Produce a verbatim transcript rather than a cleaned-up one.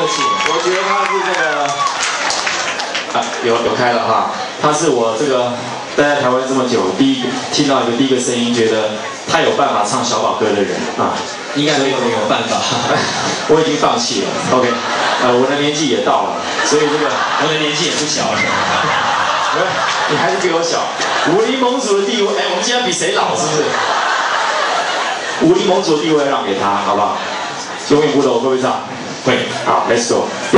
气。我觉得他是这个啊，有有开了哈，他是我这个待在台湾这么久，第一个听到一个第一个声音，觉得他有办法唱小宝歌的人啊， 应该没有没有办法。 我已经放弃了 ，OK， 呃，我的年纪也到了，所以这个我的年纪也不小了。 你还是比我小。武林盟主的地位，哎，我们今天比谁老是不是？武林盟主的地位让给他，好不好？永远不懂，会不会唱？会。好 ，Let's go。